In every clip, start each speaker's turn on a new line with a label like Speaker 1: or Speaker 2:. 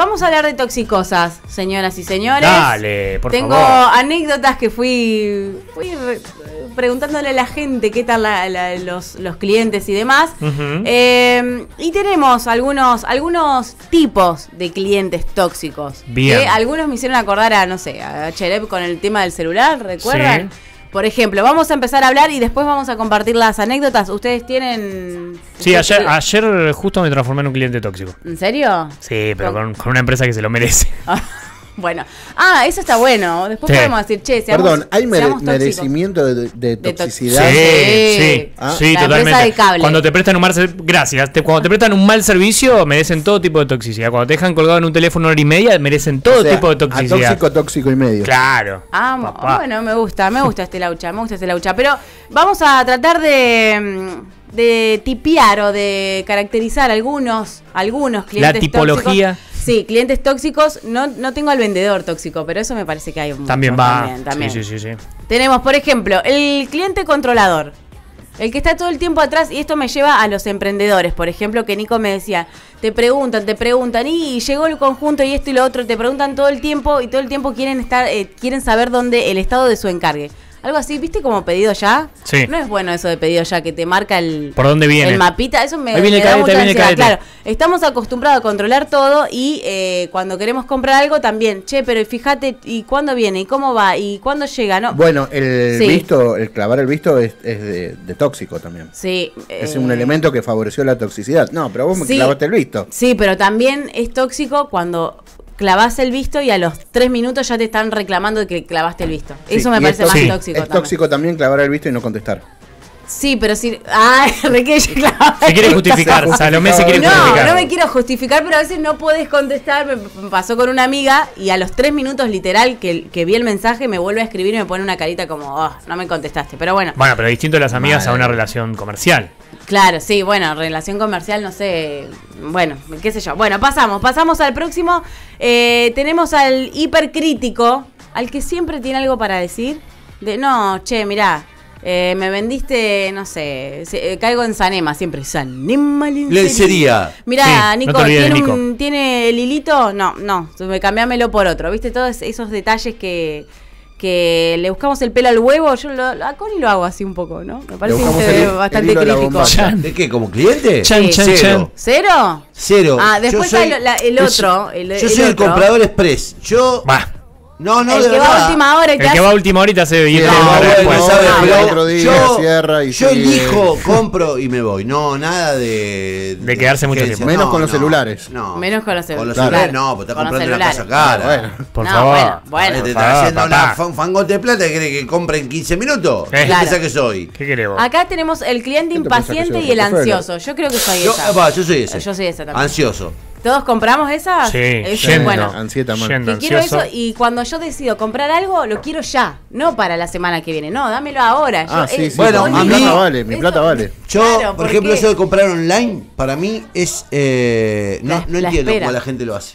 Speaker 1: vamos a hablar de toxicosas, señoras y señores.
Speaker 2: Dale, por
Speaker 1: Tengo
Speaker 2: favor.
Speaker 1: anécdotas que fui preguntándole a la gente qué tal los clientes y demás. Y tenemos algunos tipos de clientes tóxicos.
Speaker 2: Bien.
Speaker 1: Que algunos me hicieron acordar a, no sé, a Cherep con el tema del celular, ¿recuerdan?
Speaker 2: Sí.
Speaker 1: Por ejemplo, vamos a empezar a hablar y después vamos a compartir las anécdotas. ¿Ustedes tienen...?
Speaker 2: Sí, ayer justo me transformé en un cliente tóxico.
Speaker 1: ¿En serio?
Speaker 2: Sí, pero con una empresa que se lo merece.
Speaker 1: Bueno. Eso está bueno. Después
Speaker 2: Sí.
Speaker 1: podemos decir, che, seamos
Speaker 3: Perdón, ¿hay
Speaker 1: seamos tóxicos.
Speaker 3: merecimiento de toxicidad?
Speaker 2: Sí,
Speaker 1: La
Speaker 2: totalmente.
Speaker 1: empresa de cable.
Speaker 2: Cuando te prestan un mal cuando te prestan un mal servicio, merecen todo tipo de toxicidad. Cuando te dejan colgado en un teléfono 1 hora y media, merecen todo
Speaker 3: O sea,
Speaker 2: tipo de toxicidad.
Speaker 3: tóxico y medio.
Speaker 2: Claro. Papá.
Speaker 1: Bueno, me gusta este laucha. Pero vamos a tratar de tipear o de caracterizar algunos clientes
Speaker 2: La tipología.
Speaker 1: tóxicos. Sí, clientes tóxicos. No tengo al vendedor tóxico, pero eso me parece que hay un
Speaker 2: También va.
Speaker 1: También.
Speaker 2: Sí.
Speaker 1: Tenemos, por ejemplo, el cliente controlador. El que está todo el tiempo atrás, y esto me lleva a los emprendedores, por ejemplo, que Nico me decía, te preguntan, y llegó el conjunto y esto y lo otro, te preguntan todo el tiempo y todo el tiempo quieren saber dónde el estado de su encargue. Algo así, ¿viste como pedido ya?
Speaker 2: Sí.
Speaker 1: No es bueno eso de pedido ya, que te marca
Speaker 2: ¿Por dónde viene?
Speaker 1: el mapita, eso me
Speaker 2: Ahí viene
Speaker 1: me da
Speaker 2: cadete,
Speaker 1: mucha
Speaker 2: ahí viene
Speaker 1: ansiedad.
Speaker 2: cadete.
Speaker 1: Claro, estamos acostumbrados a controlar todo y cuando queremos comprar algo también, che, pero fíjate, ¿y cuándo viene? ¿Y cómo va? ¿Y cuándo llega? ¿No?
Speaker 3: Bueno, el
Speaker 1: Sí.
Speaker 3: clavar el visto es de tóxico también.
Speaker 1: Sí.
Speaker 3: Es un elemento que favoreció la toxicidad. No, pero vos me
Speaker 1: Sí.
Speaker 3: clavaste el visto.
Speaker 1: Sí, pero también es tóxico cuando clavás el visto y a los 3 minutos ya te están reclamando de que clavaste el visto.
Speaker 3: Sí,
Speaker 1: Eso me
Speaker 3: y
Speaker 1: parece
Speaker 3: es
Speaker 1: más
Speaker 2: tóxico.
Speaker 1: tóxico
Speaker 3: Es
Speaker 1: también.
Speaker 3: tóxico también clavar el visto y no contestar.
Speaker 1: Sí, pero sí. Reque clavaba
Speaker 2: Se quiere
Speaker 1: el
Speaker 2: justificar.
Speaker 1: visto.
Speaker 2: Salomé se quiere justificar.
Speaker 1: No me quiero justificar, pero a veces no podés contestar. Me pasó con una amiga y a los 3 minutos literal que vi el mensaje me vuelve a escribir y me pone una carita como, no me contestaste. Pero bueno.
Speaker 2: Bueno, pero distinto de las amigas a
Speaker 3: Madre.
Speaker 2: una relación comercial.
Speaker 1: Claro, sí, bueno, relación comercial, no sé, bueno, qué sé yo. Bueno, pasamos al próximo. Tenemos al hipercrítico, al que siempre tiene algo para decir. No, che, mirá, me vendiste, no sé, caigo en Sanema, siempre Sanema
Speaker 4: Lencería.
Speaker 1: Mirá,
Speaker 2: Sí,
Speaker 1: Nico,
Speaker 2: no te olvides de Nico.
Speaker 1: ¿tiene el hilito? No, cambiámelo por otro, ¿viste? Todos esos detalles que le buscamos el pelo al huevo, yo a Connie lo hago así un poco, ¿no? Me parece
Speaker 3: buscamos
Speaker 1: bastante
Speaker 3: el hilo a la
Speaker 1: crítico.
Speaker 3: bombacha.
Speaker 4: ¿De qué? ¿Como cliente?
Speaker 2: Chan, chan,
Speaker 4: Cero.
Speaker 1: ¿Cero?
Speaker 4: Cero.
Speaker 1: Después
Speaker 4: Yo soy-
Speaker 1: hay el otro.
Speaker 4: Yo soy el
Speaker 1: otro.
Speaker 4: comprador express. Yo.
Speaker 2: Va.
Speaker 4: No,
Speaker 1: El
Speaker 4: de
Speaker 1: que va
Speaker 4: verdad.
Speaker 1: a última hora y te
Speaker 2: El que
Speaker 1: hace-
Speaker 2: va a última horita se
Speaker 3: Sí,
Speaker 2: viene
Speaker 3: no,
Speaker 2: para
Speaker 3: bueno,
Speaker 2: después.
Speaker 3: sabe, pero
Speaker 1: bueno.
Speaker 3: otro día cierra y
Speaker 4: yo
Speaker 3: sigue.
Speaker 4: elijo, compro y me voy. No, nada de
Speaker 2: quedarse mucho
Speaker 4: agencia.
Speaker 2: tiempo.
Speaker 3: Menos con los celulares.
Speaker 4: No.
Speaker 1: Menos con los
Speaker 4: Con los
Speaker 1: celulares.
Speaker 4: celulares no, porque está
Speaker 1: Con los
Speaker 4: comprando una casa
Speaker 1: celulares.
Speaker 4: cara.
Speaker 3: Bueno.
Speaker 2: Por
Speaker 1: No,
Speaker 2: favor.
Speaker 1: bueno.
Speaker 4: Te
Speaker 2: Por
Speaker 4: está
Speaker 2: favor,
Speaker 4: haciendo
Speaker 2: papá.
Speaker 4: un fangote de plata y cree que compra en 15 minutos. ¿Qué
Speaker 2: Claro.
Speaker 4: piensa que soy?
Speaker 2: ¿Qué querés vos?
Speaker 1: Acá tenemos el cliente
Speaker 3: ¿Qué te pensás que
Speaker 1: impaciente
Speaker 3: soy
Speaker 1: y el
Speaker 3: Rockefeller?
Speaker 1: ansioso. Yo creo que soy
Speaker 4: Yo,
Speaker 1: esa.
Speaker 4: yo soy ese.
Speaker 1: Yo soy esa también.
Speaker 4: Ansioso.
Speaker 1: ¿Todos compramos esa?
Speaker 2: Sí,
Speaker 1: Es bueno.
Speaker 3: Ansieta mal.
Speaker 2: Yendo
Speaker 1: Que quiero
Speaker 2: ansioso.
Speaker 1: eso y cuando yo decido comprar algo, lo quiero ya, no para la semana que viene. No, dámelo ahora.
Speaker 3: Sí,
Speaker 4: Bueno,
Speaker 3: mi
Speaker 4: a mí-
Speaker 3: plata vale, mi
Speaker 1: eso-
Speaker 3: plata vale.
Speaker 4: Yo,
Speaker 1: Claro,
Speaker 4: por
Speaker 1: ¿por
Speaker 4: ejemplo,
Speaker 1: qué?
Speaker 4: eso de comprar online, para mí es. No
Speaker 1: La
Speaker 4: entiendo
Speaker 1: espera.
Speaker 4: cómo la gente lo hace.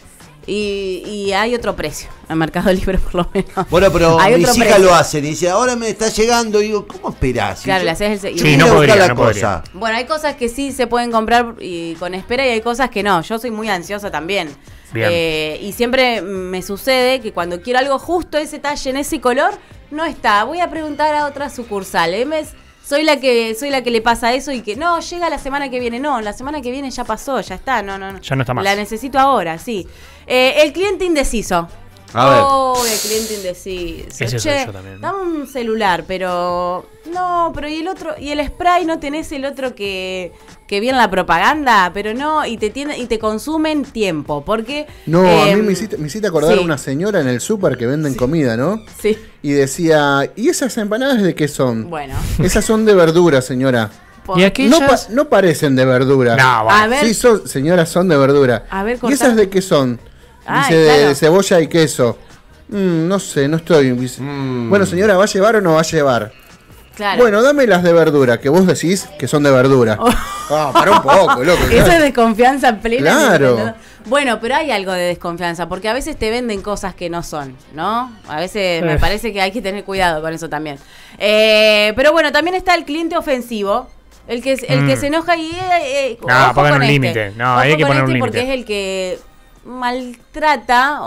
Speaker 1: Y hay otro precio en Mercado Libre, por lo menos.
Speaker 4: Bueno, pero
Speaker 1: Hay
Speaker 4: mis
Speaker 1: otro
Speaker 4: hijas
Speaker 1: precio.
Speaker 4: lo hacen y dice, ahora me está llegando. Y digo, ¿cómo esperás?
Speaker 1: Claro,
Speaker 4: Y
Speaker 1: le
Speaker 4: yo-
Speaker 1: haces el...
Speaker 4: yo
Speaker 2: Sí,
Speaker 4: quiero
Speaker 2: no
Speaker 4: buscar
Speaker 2: podría,
Speaker 4: la
Speaker 2: no podría.
Speaker 4: cosa.
Speaker 1: Bueno, hay cosas que sí se pueden comprar y con espera y hay cosas que no. Yo soy muy ansiosa también.
Speaker 2: Bien.
Speaker 1: Y siempre me sucede que cuando quiero algo justo ese talle en ese color, no está. Voy a preguntar a otra sucursal. Soy la que le pasa eso y que no, llega la semana que viene. No, la semana que viene ya pasó, ya está. No.
Speaker 2: Ya no está más.
Speaker 1: La necesito ahora, sí. El cliente indeciso.
Speaker 4: A ver.
Speaker 1: El cliente indeciso.
Speaker 2: Ese soy yo también.
Speaker 1: Dame un celular, pero. No, pero y el otro. Y el spray, ¿no tenés el otro que vi en la propaganda? Pero no, y te consumen tiempo. Porque.
Speaker 3: No, a mí me hiciste acordar
Speaker 1: sí.
Speaker 3: a una señora en el súper que venden comida, ¿no?
Speaker 1: Sí.
Speaker 3: Y decía, ¿y esas empanadas de qué son?
Speaker 1: Bueno.
Speaker 3: Esas son de verdura, señora.
Speaker 1: por-
Speaker 2: ¿Y aquellas?
Speaker 3: No parecen de verdura.
Speaker 2: No, bueno.
Speaker 1: A ver.
Speaker 3: Sí, señoras, son de verdura.
Speaker 1: A ver,
Speaker 3: ¿Y
Speaker 1: cortá.
Speaker 3: esas de qué son?
Speaker 1: Ay,
Speaker 3: Dice,
Speaker 1: claro.
Speaker 3: de cebolla y queso. No sé, no estoy. Dice, Bueno, señora, ¿va a llevar o no va a llevar?
Speaker 1: Claro.
Speaker 3: Bueno, dame las de verdura, que vos decís que son de verdura. Para un poco, loco.
Speaker 1: Eso es desconfianza plena.
Speaker 3: Claro.
Speaker 1: Bueno, pero hay algo de desconfianza, porque a veces te venden cosas que no son, ¿no? A veces me parece que hay que tener cuidado con eso también. Pero bueno, también está el cliente ofensivo, el que se enoja y...
Speaker 2: No,
Speaker 1: ojo
Speaker 2: pongan
Speaker 1: con
Speaker 2: un
Speaker 1: este.
Speaker 2: límite. No,
Speaker 1: Ojo
Speaker 2: hay que
Speaker 1: con
Speaker 2: poner un
Speaker 1: este porque
Speaker 2: límite.
Speaker 1: es el que maltrata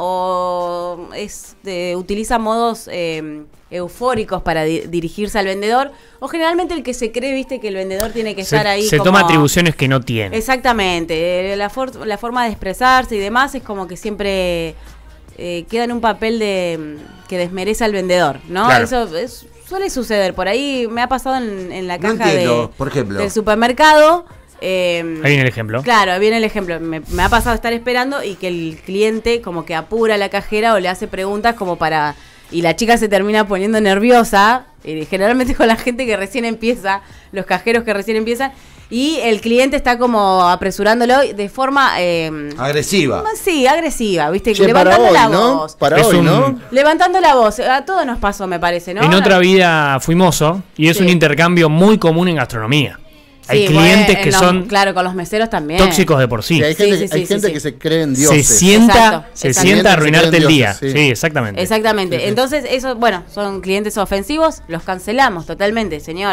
Speaker 1: o utiliza modos eufóricos para dirigirse al vendedor, o generalmente el que se cree, viste, que el vendedor tiene que estar ahí.
Speaker 2: Se
Speaker 1: como...
Speaker 2: toma atribuciones que no tiene.
Speaker 1: Exactamente, la forma de expresarse y demás es como que siempre queda en un papel que desmerece al vendedor, ¿no?
Speaker 2: Claro.
Speaker 1: Eso suele suceder, por ahí me ha pasado en la caja
Speaker 4: por ejemplo.
Speaker 1: del supermercado.
Speaker 2: Ahí viene el ejemplo.
Speaker 1: Claro, ahí viene el ejemplo. Me ha pasado estar esperando y que el cliente como que apura a la cajera o le hace preguntas como para... Y la chica se termina poniendo nerviosa, generalmente con la gente que recién empieza, los cajeros que recién empiezan, y el cliente está como apresurándolo de forma...
Speaker 4: agresiva.
Speaker 1: Sí, agresiva, ¿viste?
Speaker 3: Che,
Speaker 1: levantando
Speaker 3: para
Speaker 1: la
Speaker 3: hoy, ¿no?
Speaker 1: voz.
Speaker 3: Para hoy, ¿no?
Speaker 1: Levantando la voz. A todos nos pasó, me parece, ¿no?
Speaker 2: En otra vida fui mozo y es
Speaker 1: Sí.
Speaker 2: un intercambio muy común en gastronomía. Hay
Speaker 1: Sí,
Speaker 2: clientes
Speaker 1: bueno,
Speaker 2: que son
Speaker 1: claro, con los meseros también.
Speaker 2: tóxicos de por sí.
Speaker 3: Sí, hay
Speaker 1: Sí,
Speaker 3: gente,
Speaker 1: sí,
Speaker 3: hay
Speaker 1: sí,
Speaker 3: gente
Speaker 1: sí.
Speaker 3: que se cree en
Speaker 2: Se
Speaker 3: dioses.
Speaker 2: sienta,
Speaker 1: Exacto,
Speaker 2: se
Speaker 1: exacto.
Speaker 2: sienta a arruinarte el
Speaker 3: Dioses,
Speaker 2: día.
Speaker 3: sí.
Speaker 2: Sí, exactamente.
Speaker 1: Exactamente.
Speaker 3: Sí, sí.
Speaker 1: Entonces, eso, bueno, son clientes ofensivos, los cancelamos totalmente, señor.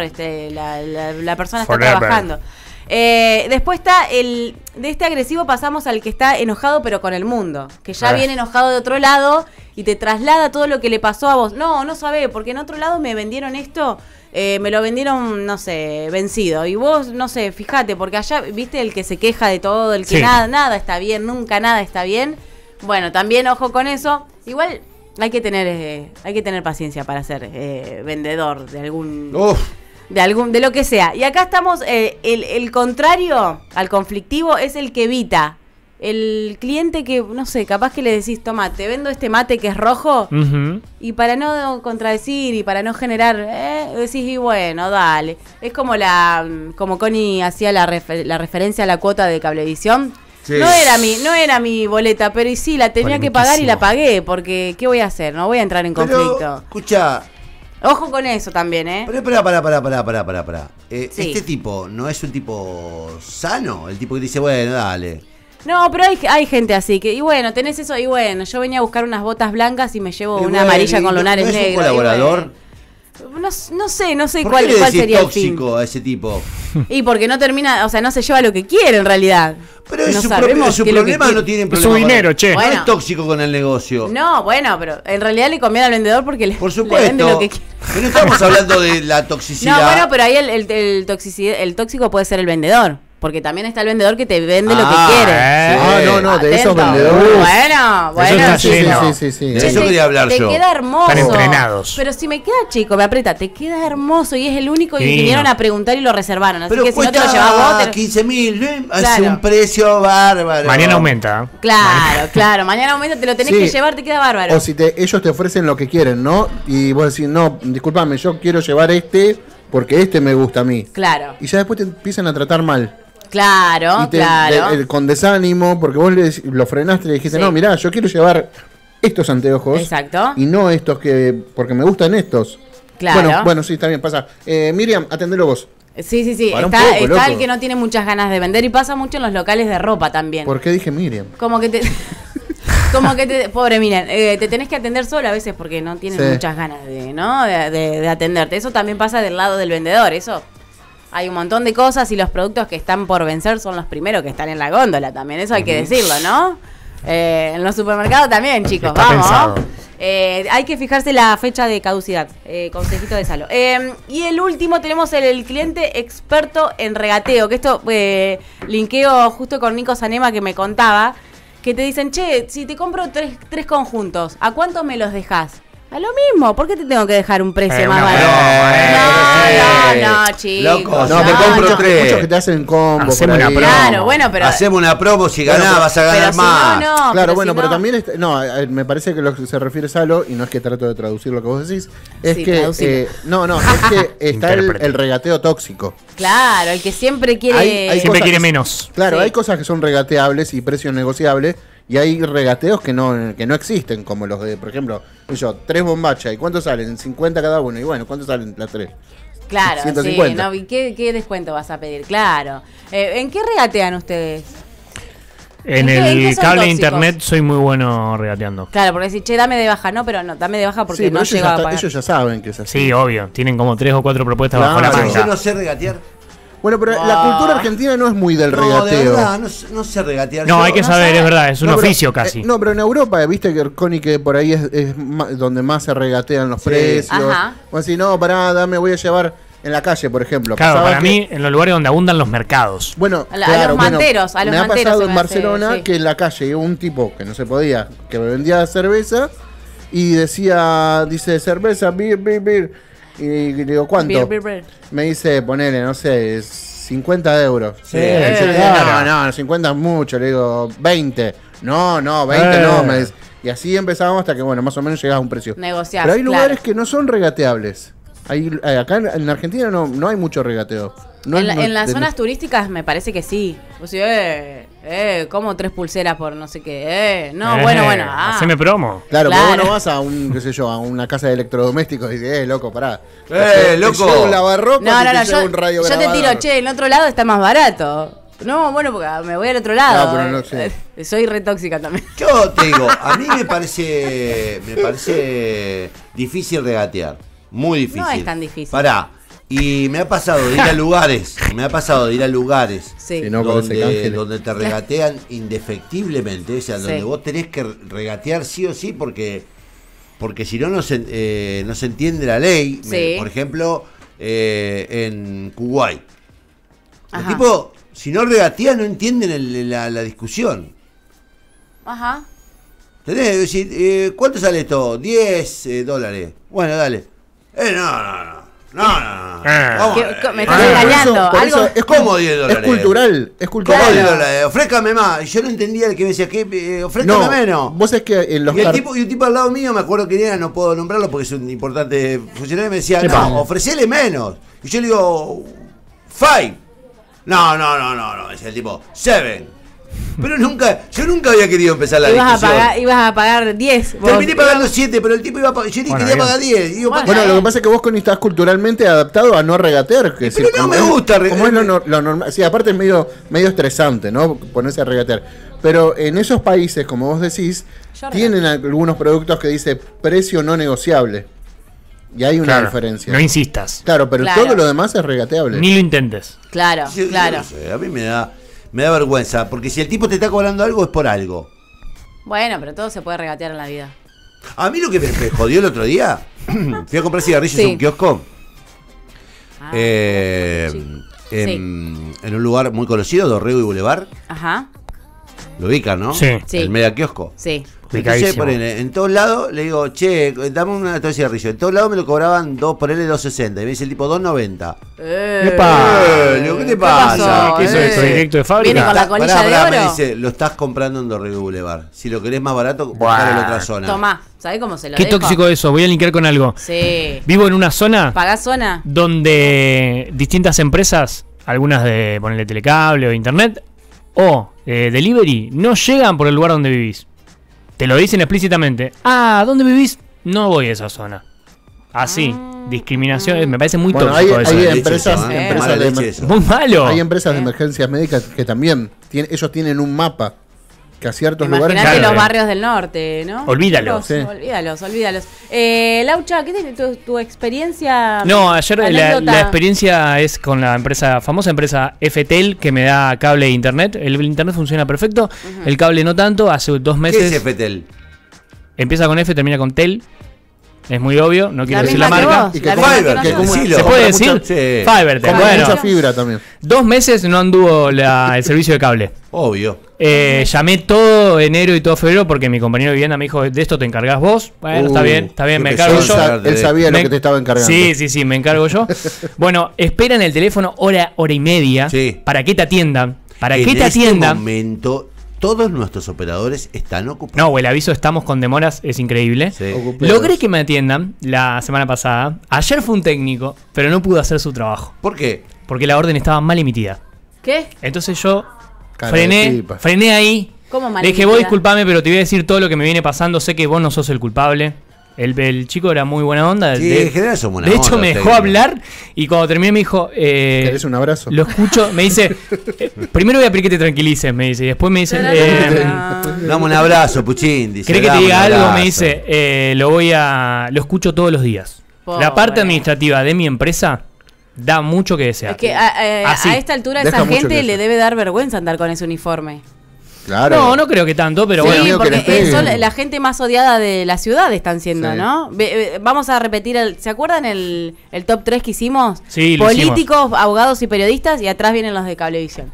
Speaker 1: La persona está
Speaker 2: Forever.
Speaker 1: trabajando. Después está de este agresivo pasamos al que está enojado pero con el mundo, que ya viene enojado de otro lado y te traslada todo lo que le pasó a vos. No sabés, porque en otro lado me vendieron esto, me lo vendieron, no sé, vencido. Y vos, no sé, fíjate, porque allá, viste, el que se queja de todo, el que
Speaker 2: Sí.
Speaker 1: nada está bien, nunca nada está bien. Bueno, también ojo con eso. Igual hay que tener paciencia para ser vendedor de algún...
Speaker 4: Uf.
Speaker 1: De lo que sea. Y acá estamos, el contrario al conflictivo es el que evita. El cliente que, no sé, capaz que le decís, toma, te vendo este mate que es rojo,
Speaker 2: Ujú.
Speaker 1: y para no contradecir y para no generar, decís, y bueno, dale. Es como como Connie hacía la referencia a la cuota de Cablevisión.
Speaker 4: Sí.
Speaker 1: No era mi boleta, pero y sí, la tenía que pagar y la pagué, porque ¿qué voy a hacer? No voy a entrar en conflicto.
Speaker 4: Pero, escucha,
Speaker 1: Ojo con eso también, ¿eh?
Speaker 4: pero pará.
Speaker 1: Sí.
Speaker 4: Este tipo no es un tipo sano, el tipo que dice, bueno, dale.
Speaker 1: No, pero hay gente así que, y bueno, tenés eso, y bueno, yo venía a buscar unas botas blancas y me llevo
Speaker 4: Y
Speaker 1: una
Speaker 4: bueno,
Speaker 1: amarilla
Speaker 4: y
Speaker 1: con lunares
Speaker 4: ¿no es un
Speaker 1: negros.
Speaker 4: colaborador?
Speaker 1: Y bueno, no sé
Speaker 4: ¿Por
Speaker 1: cuál
Speaker 4: qué le decís
Speaker 1: sería el fin.
Speaker 4: tóxico a ese tipo?
Speaker 1: Y porque no termina, o sea, no se lleva lo que quiere en realidad.
Speaker 4: Pero es
Speaker 1: No
Speaker 4: su,
Speaker 1: sabemos
Speaker 4: su
Speaker 1: qué es lo que
Speaker 4: problema,
Speaker 1: quiere.
Speaker 4: no tienen
Speaker 2: Es
Speaker 4: problema.
Speaker 2: su
Speaker 4: con-
Speaker 2: dinero, che.
Speaker 4: No
Speaker 1: Bueno.
Speaker 4: es tóxico con el negocio.
Speaker 1: No, bueno, pero en realidad le conviene al vendedor porque
Speaker 4: Por
Speaker 1: le vende
Speaker 4: supuesto.
Speaker 1: lo que quiere.
Speaker 4: Pero no estamos hablando de la toxicidad.
Speaker 1: No, bueno, pero ahí el tóxico puede ser el vendedor. Porque también está el vendedor que te vende lo que quiere.
Speaker 3: No, de esos
Speaker 1: Atento.
Speaker 3: vendedores.
Speaker 1: Bueno,
Speaker 2: está
Speaker 3: Sí,
Speaker 2: lleno.
Speaker 3: sí.
Speaker 4: De eso quería hablar
Speaker 1: te
Speaker 4: yo.
Speaker 1: queda hermoso.
Speaker 2: Están entrenados.
Speaker 1: Pero si me queda chico, me aprieta, te queda hermoso y es el único y
Speaker 2: Divino.
Speaker 1: vinieron a preguntar y lo reservaron. Así
Speaker 4: Pero
Speaker 1: que si no te
Speaker 4: cuesta
Speaker 1: lo llevas vos,
Speaker 4: 15.000, hace
Speaker 1: Claro.
Speaker 4: un precio bárbaro.
Speaker 2: Mañana aumenta.
Speaker 1: Claro, mañana aumenta, te lo tenés
Speaker 3: Sí.
Speaker 1: que llevar, te queda bárbaro.
Speaker 3: O si ellos te ofrecen lo que quieren, ¿no? Y vos decís, no, discúlpame, yo quiero llevar este porque este me gusta a mí.
Speaker 1: Claro,
Speaker 3: Y ya después te empiezan a tratar mal.
Speaker 1: claro,
Speaker 3: Y
Speaker 1: claro.
Speaker 3: con desánimo, porque vos lo frenaste y le dijiste,
Speaker 1: Sí.
Speaker 3: no, mirá, yo quiero llevar estos anteojos.
Speaker 1: Exacto.
Speaker 3: Y no estos porque me gustan estos.
Speaker 1: Claro.
Speaker 3: Bueno, sí, está bien, pasa. Miriam, atendelo vos.
Speaker 1: Sí.
Speaker 3: Para un
Speaker 1: Está,
Speaker 3: poco,
Speaker 1: está
Speaker 3: loco.
Speaker 1: el que no tiene muchas ganas de vender y pasa mucho en los locales de ropa también.
Speaker 3: ¿Por qué dije Miriam?
Speaker 1: Como que te... pobre, miren, te tenés que atender solo a veces porque no tienen
Speaker 3: Sí.
Speaker 1: muchas ganas de atenderte. Eso también pasa del lado del vendedor, eso. Hay un montón de cosas y los productos que están por vencer son los primeros que están en la góndola también, eso hay que decirlo, ¿no? En los supermercados también, chicos,
Speaker 2: Está
Speaker 1: vamos.
Speaker 2: pensado.
Speaker 1: Hay que fijarse la fecha de caducidad, consejito de Salo. Y el último tenemos el cliente experto en regateo, que esto linkeo justo con Nico Sanema que me contaba, que te dicen, che, si te compro tres conjuntos, ¿a cuánto me los dejás? A lo mismo, ¿por qué te tengo que dejar un precio más
Speaker 2: una
Speaker 1: barato?
Speaker 2: broma,
Speaker 1: No, chicos.
Speaker 4: Loco,
Speaker 3: No,
Speaker 4: te
Speaker 3: porque
Speaker 4: compro
Speaker 3: muchos,
Speaker 4: tres.
Speaker 3: muchos que te hacen combo.
Speaker 2: Hacemos
Speaker 3: por ahí.
Speaker 2: una promo.
Speaker 1: Claro, bueno, pero...
Speaker 4: Hacemos una promo, si ganás vas a ganar
Speaker 1: pero si
Speaker 4: más.
Speaker 1: no,
Speaker 3: Claro,
Speaker 1: pero
Speaker 3: bueno,
Speaker 1: si
Speaker 3: pero
Speaker 1: no-
Speaker 3: también me parece que lo que se refiere Salo, y no es que trato de traducir lo que vos decís, es
Speaker 1: Sí,
Speaker 3: que
Speaker 1: traducilo.
Speaker 3: es que está
Speaker 2: Interprete.
Speaker 3: el regateo tóxico.
Speaker 1: Claro, el que siempre quiere...
Speaker 3: Hay
Speaker 2: Siempre
Speaker 3: cosas
Speaker 2: quiere
Speaker 3: que-
Speaker 2: menos.
Speaker 3: Claro,
Speaker 1: Sí.
Speaker 3: hay cosas que son regateables y precios negociables, y hay regateos que no existen, como los de, por ejemplo, 3 bombachas, ¿y cuánto salen? 50 cada uno, y bueno, ¿cuánto salen las 3?
Speaker 1: Claro,
Speaker 3: 150.
Speaker 1: sí, ¿no? ¿Y qué descuento vas a pedir? Claro. ¿En qué regatean ustedes?
Speaker 2: En
Speaker 1: ¿En qué
Speaker 2: el
Speaker 1: son
Speaker 2: cable de
Speaker 1: tóxicos?
Speaker 2: internet soy muy bueno regateando.
Speaker 1: Claro, porque si, che, dame de baja, no, pero no, dame de baja porque
Speaker 3: Sí,
Speaker 1: no
Speaker 3: pero ellos
Speaker 1: llego
Speaker 3: ya,
Speaker 1: a pagar.
Speaker 3: ellos ya saben que es así.
Speaker 2: Sí, obvio. Tienen como 3 o 4 propuestas
Speaker 3: Claro.
Speaker 2: bajo la
Speaker 4: Yo
Speaker 2: manga.
Speaker 4: no sé regatear.
Speaker 3: Bueno, pero la cultura argentina no es muy del
Speaker 4: No,
Speaker 3: regateo.
Speaker 4: de verdad, no sé regatear.
Speaker 2: No,
Speaker 4: Yo-
Speaker 2: hay que saber, es verdad, es un
Speaker 3: No, pero,
Speaker 2: oficio casi.
Speaker 3: no, pero en Europa, viste que Connie, que por ahí es donde más se regatean los
Speaker 4: Sí.
Speaker 3: precios.
Speaker 1: Ajá.
Speaker 3: O así, no, pará, voy a llevar en la calle, por ejemplo.
Speaker 2: Claro,
Speaker 3: Pasaba
Speaker 2: para
Speaker 3: que-
Speaker 2: mí, en los lugares donde abundan los mercados.
Speaker 3: Bueno,
Speaker 1: A los manteros, a los
Speaker 3: me ha
Speaker 1: manteros
Speaker 3: pasado
Speaker 1: se
Speaker 3: en
Speaker 1: me hace,
Speaker 3: Barcelona
Speaker 1: sí.
Speaker 3: que en la calle iba un tipo que no se podía, que me vendía cerveza y dice cerveza, beer. Y le digo, ¿cuánto?
Speaker 1: Bir.
Speaker 3: Me dice, ponele, no sé, 50 euros.
Speaker 4: Sí,
Speaker 3: Y yo le digo,
Speaker 2: claro.
Speaker 3: no, 50 es mucho. Le digo, 20. No, 20 no. Me dice. Y así empezábamos hasta que, bueno, más o menos llegaba a un precio.
Speaker 1: Negociar,
Speaker 3: Pero hay lugares
Speaker 1: claro.
Speaker 3: que no son regateables. Acá en Argentina no hay mucho regateo. No
Speaker 1: en,
Speaker 3: hay-
Speaker 1: en las
Speaker 3: de-
Speaker 1: zonas turísticas me parece que sí. O sea, como 3 pulseras por no sé qué. No, bueno.
Speaker 2: Haceme promo.
Speaker 3: Claro,
Speaker 1: Claro.
Speaker 3: pero vos no vas a un, qué sé yo, a una casa de electrodomésticos y dices, loco, pará.
Speaker 4: loco.
Speaker 3: Te llevo un lavarropa
Speaker 1: No,
Speaker 3: y te llevo
Speaker 1: yo
Speaker 3: un
Speaker 1: te
Speaker 3: radiograbador.
Speaker 1: tiro, che, en otro lado está más barato. No, bueno, porque me voy al otro lado.
Speaker 3: No, pero no sé.
Speaker 1: Soy re tóxica también.
Speaker 4: Yo te digo, a mí me parece difícil regatear. Muy difícil.
Speaker 1: No es tan difícil.
Speaker 4: Pará. Y me ha pasado de ir a lugares.
Speaker 1: Sí.
Speaker 3: Sí, no, parece cángeles.
Speaker 4: donde te regatean indefectiblemente. O sea, donde
Speaker 1: Sí.
Speaker 4: vos tenés que regatear sí o sí porque si no, no se entiende la ley.
Speaker 1: Sí.
Speaker 4: Por ejemplo, en Kuwait. Los
Speaker 1: Ajá.
Speaker 4: tipos, si no regatean, no entienden la discusión.
Speaker 1: Ajá.
Speaker 4: ¿Entendés? Es decir, ¿cuánto sale esto? $10. Bueno, dale. No. Vamos.
Speaker 1: Me estás
Speaker 3: Por
Speaker 1: engañando.
Speaker 3: por
Speaker 1: Algo...
Speaker 3: es
Speaker 4: ¿Cómo
Speaker 3: como-
Speaker 4: $10?
Speaker 3: Es cultural.
Speaker 4: ¿Cómo
Speaker 1: Claro.
Speaker 4: $10? Ofrézcame más. Y yo no entendía el que me decía, ofrézcame
Speaker 3: No,
Speaker 4: menos.
Speaker 3: vos es que en los
Speaker 4: Y un tipo al lado mío, me acuerdo quién era, no puedo nombrarlo porque es un importante funcionario, me decía,
Speaker 2: Epa.
Speaker 4: no, ofrecele menos. Y yo le digo, 5. No, decía el tipo, 7. Pero yo nunca había querido empezar la discusión.
Speaker 1: Ibas a pagar 10. vos.
Speaker 4: Terminé pagando 7, pero el tipo iba a pagar, yo ni
Speaker 2: Bueno,
Speaker 4: quería
Speaker 2: bien.
Speaker 4: pagar 10. Y digo,
Speaker 1: Bueno,
Speaker 3: Bueno, lo que pasa es que vos, Connie, estás culturalmente adaptado a no regatear. Que
Speaker 4: Pero no me gusta
Speaker 3: Como es lo normal. Sí, aparte es medio estresante, ¿no? Ponerse a regatear. Pero en esos países, como vos decís,
Speaker 1: Yo
Speaker 3: tienen algunos productos que dice precio no negociable. Y hay una
Speaker 2: Claro,
Speaker 3: diferencia.
Speaker 2: no insistas.
Speaker 3: Claro, pero
Speaker 1: Claro.
Speaker 3: todo lo demás es regateable.
Speaker 2: Ni lo intentes.
Speaker 1: Claro,
Speaker 4: yo
Speaker 1: claro.
Speaker 4: no sé, a mí me da vergüenza, porque si el tipo te está cobrando algo es por algo.
Speaker 1: Bueno, pero todo se puede regatear en la vida.
Speaker 4: A mí lo que me jodió el otro día, fui a comprar cigarrillos
Speaker 1: Sí.
Speaker 4: en un kiosco,
Speaker 1: Ah,
Speaker 4: en un lugar muy conocido, Dorrego y Boulevard.
Speaker 1: Ajá.
Speaker 4: Lo ubican, ¿no?
Speaker 2: Sí.
Speaker 1: Sí.
Speaker 4: El mega kiosco.
Speaker 1: Sí.
Speaker 4: Entonces,
Speaker 2: Ubicadísimo.
Speaker 4: ponele, en todos lados le digo, che, dame una de cigarrillo. En todos lados me lo cobraban ponele 2.60. Y me dice el tipo 2.90.
Speaker 2: ¡Epa!
Speaker 4: Le digo, ¿qué te
Speaker 1: pasó?
Speaker 4: pasa?
Speaker 2: ¿Qué es esto? ¿Directo de
Speaker 1: Viene
Speaker 2: fábrica?
Speaker 1: con la colilla de
Speaker 4: me
Speaker 1: oro.
Speaker 4: dice, lo estás comprando en Dorrego Boulevard. Si lo querés más barato,
Speaker 2: Buah.
Speaker 4: buscar en otra zona.
Speaker 1: Tomá, ¿sabés cómo se lo
Speaker 2: Qué
Speaker 1: dejo?
Speaker 2: tóxico eso. Voy a linkear con algo.
Speaker 1: Sí.
Speaker 2: Vivo en una zona
Speaker 1: ¿Pagás zona?
Speaker 2: donde distintas empresas, algunas de ponerle telecable o internet, o delivery, no llegan por el lugar donde vivís. Te lo dicen explícitamente. Ah, ¿dónde vivís? No voy a esa zona. Así, discriminación, me parece muy
Speaker 3: Bueno,
Speaker 2: tóxico eso.
Speaker 3: hay
Speaker 4: Leche
Speaker 3: empresas,
Speaker 4: eso, ¿eh?
Speaker 3: empresas
Speaker 4: Mala
Speaker 3: de
Speaker 4: leche eso.
Speaker 2: Muy malo.
Speaker 3: hay empresas de emergencias médicas que también ellos tienen un mapa que a ciertos lugares.
Speaker 1: Imagínate
Speaker 2: Claro,
Speaker 1: los barrios del norte, ¿no?
Speaker 2: Olvídalos.
Speaker 3: Sí.
Speaker 1: Olvídalos. Laucha, ¿qué tiene tu experiencia?
Speaker 2: No, ayer
Speaker 1: anécdota?
Speaker 2: la experiencia es con la famosa empresa FTEL, que me da cable e internet. El internet funciona perfecto, el cable no tanto. Hace 2
Speaker 4: ¿Qué
Speaker 2: meses
Speaker 4: es FTEL?
Speaker 2: empieza con F, termina con TEL. Es muy obvio, no quiero
Speaker 1: La
Speaker 2: decir la
Speaker 1: misma que
Speaker 2: marca.
Speaker 1: vos,
Speaker 3: Y que
Speaker 1: la
Speaker 3: como-
Speaker 1: misma
Speaker 4: Fiverr,
Speaker 1: que
Speaker 4: que como-
Speaker 1: nosotros.
Speaker 4: decilo.
Speaker 2: ¿Se puede
Speaker 3: Compra
Speaker 2: decir?
Speaker 4: mucha- sí.
Speaker 2: Fiverr,
Speaker 3: Compra
Speaker 2: bueno.
Speaker 3: mucha fibra también.
Speaker 2: 2 meses no anduvo el servicio de cable.
Speaker 4: Obvio.
Speaker 2: Llamé todo enero y todo febrero porque mi compañero de vivienda me dijo, de esto te encargas vos. Bueno, está bien,
Speaker 4: qué
Speaker 2: me
Speaker 4: pesado.
Speaker 2: encargo
Speaker 3: Él,
Speaker 2: yo.
Speaker 3: él sabía lo
Speaker 2: Me-
Speaker 3: que te estaba encargando.
Speaker 2: Sí, me encargo yo. Bueno, espera en el teléfono hora y media
Speaker 4: Sí.
Speaker 2: para que te atiendan. Para
Speaker 4: En
Speaker 2: que te
Speaker 4: este
Speaker 2: atiendan.
Speaker 4: momento, todos nuestros operadores están ocupados.
Speaker 2: No, el aviso estamos con demoras, es increíble.
Speaker 4: Sí.
Speaker 3: Ocupados.
Speaker 2: Logré que me atiendan la semana pasada. Ayer fue un técnico, pero no pudo hacer su trabajo.
Speaker 4: ¿Por qué?
Speaker 2: Porque la orden estaba mal emitida.
Speaker 1: ¿Qué?
Speaker 2: Entonces yo
Speaker 3: Cara de pipa.
Speaker 2: frené ahí.
Speaker 1: ¿Cómo mal
Speaker 2: Le dije,
Speaker 1: emitida?
Speaker 2: vos disculpame, pero te voy a decir todo lo que me viene pasando. Sé que vos no sos el culpable. El chico era muy buena onda.
Speaker 4: Sí, en general son buena
Speaker 2: de hecho,
Speaker 4: onda,
Speaker 2: me
Speaker 4: los
Speaker 2: dejó
Speaker 4: técnicos.
Speaker 2: hablar y cuando terminé me dijo...
Speaker 3: ¿Querés un abrazo?
Speaker 2: Lo escucho, me dice... primero voy a pedir que te tranquilices, me dice. Y después me dice...
Speaker 4: Dame un abrazo, Puchín. Dice,
Speaker 2: ¿Querés que te
Speaker 4: dame un
Speaker 2: diga algo? Me
Speaker 4: abrazo.
Speaker 2: dice, lo escucho todos los días. La parte
Speaker 1: Pobre.
Speaker 2: administrativa de mi empresa da mucho que desear.
Speaker 1: Es que
Speaker 2: Así.
Speaker 1: a esta altura
Speaker 3: Deja
Speaker 1: esa
Speaker 3: mucho
Speaker 1: gente
Speaker 3: que
Speaker 1: le
Speaker 3: desear.
Speaker 1: debe dar vergüenza andar con ese uniforme.
Speaker 3: Claro.
Speaker 2: No creo que tanto, pero
Speaker 3: Sí,
Speaker 2: bueno.
Speaker 3: miedo que les
Speaker 1: porque
Speaker 3: peguen.
Speaker 1: son la gente más odiada de la ciudad están siendo,
Speaker 3: Sí.
Speaker 1: ¿no? Vamos a repetir, ¿se acuerdan el top 3 que hicimos?
Speaker 2: Sí, lo
Speaker 1: Políticos, abogados y periodistas, y atrás vienen los de Cablevisión.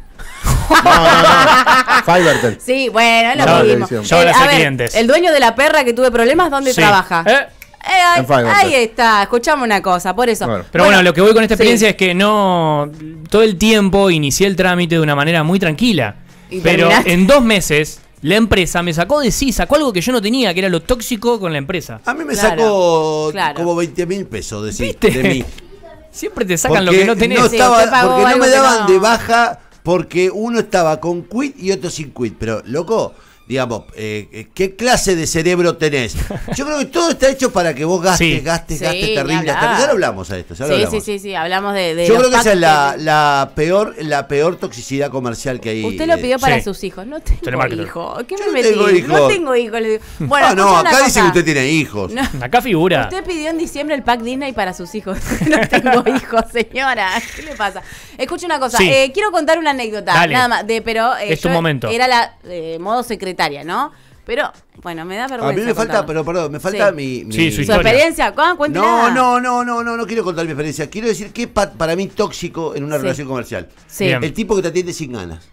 Speaker 3: No. Fivertel.
Speaker 1: Sí, bueno, es lo
Speaker 3: Ya,
Speaker 1: mismo.
Speaker 3: televisión.
Speaker 2: Ya van a
Speaker 1: A
Speaker 2: ser
Speaker 1: ver,
Speaker 2: clientes.
Speaker 1: el dueño de la perra que tuve problemas, ¿dónde
Speaker 2: Sí.
Speaker 1: trabaja? Ahí,
Speaker 3: En Fivertel.
Speaker 1: ahí está, escuchame una cosa, por eso.
Speaker 3: Claro.
Speaker 2: Pero bueno, lo que voy con esta
Speaker 1: sí.
Speaker 2: experiencia es que no. Todo el tiempo inicié el trámite de una manera muy tranquila.
Speaker 1: Y
Speaker 2: Pero
Speaker 1: terminaste.
Speaker 2: en 2 meses, la empresa me sacó sacó algo que yo no tenía, que era lo tóxico con la empresa.
Speaker 4: A mí me
Speaker 1: Claro,
Speaker 4: sacó
Speaker 1: claro.
Speaker 4: como 20.000 pesos
Speaker 2: ¿Viste?
Speaker 4: de mí.
Speaker 2: Siempre te sacan lo
Speaker 4: Porque
Speaker 2: que no tenés.
Speaker 4: no
Speaker 1: Sí,
Speaker 4: estaba-
Speaker 1: usted pagó
Speaker 4: porque no
Speaker 1: algo
Speaker 4: me
Speaker 1: que
Speaker 4: daban
Speaker 1: no.
Speaker 4: de baja porque uno estaba con quit y otro sin quit. Pero, loco, digamos, ¿qué clase de cerebro tenés? Yo creo que todo está hecho para que vos gastes,
Speaker 2: Sí.
Speaker 4: gastes,
Speaker 1: Sí,
Speaker 4: gastes
Speaker 1: ni
Speaker 4: terrible.
Speaker 1: hablar.
Speaker 4: Hasta ya lo hablamos a esto. Ya lo hablamos.
Speaker 1: Sí, hablamos de
Speaker 4: Yo
Speaker 1: los
Speaker 4: creo que esa es
Speaker 1: packs
Speaker 4: la peor toxicidad comercial que hay.
Speaker 1: Usted lo pidió para
Speaker 2: Sí.
Speaker 1: sus hijos. No tengo
Speaker 2: Telemarketer.
Speaker 1: hijos. ¿Qué
Speaker 4: Yo
Speaker 1: me
Speaker 4: no
Speaker 1: metí?
Speaker 4: tengo hijos.
Speaker 1: No tengo hijos, le digo. Bueno,
Speaker 4: Ah, no,
Speaker 1: escucha una
Speaker 4: acá dice que
Speaker 1: cosa.
Speaker 4: usted tiene hijos.
Speaker 1: No.
Speaker 2: Acá figura.
Speaker 1: Usted pidió en diciembre el pack Disney para sus hijos. No tengo hijos, señora. ¿Qué le pasa? Escuche una cosa.
Speaker 2: Sí.
Speaker 1: Quiero contar una anécdota.
Speaker 2: Dale.
Speaker 1: Nada más. Pero
Speaker 2: Es tu
Speaker 1: yo
Speaker 2: momento.
Speaker 1: Era la modo secretaria, ¿no? Pero, bueno, me da vergüenza.
Speaker 4: A mí me falta,
Speaker 1: contarlo.
Speaker 4: pero perdón, me falta
Speaker 1: Sí.
Speaker 4: mi.
Speaker 2: Sí, su
Speaker 1: ¿Su
Speaker 2: historia.
Speaker 1: experiencia? Cuéntela.
Speaker 4: No quiero contar mi experiencia. Quiero decir que es para mí tóxico en una
Speaker 1: Sí.
Speaker 4: relación comercial.
Speaker 1: Sí.
Speaker 2: Bien.
Speaker 4: El tipo que te atiende sin ganas.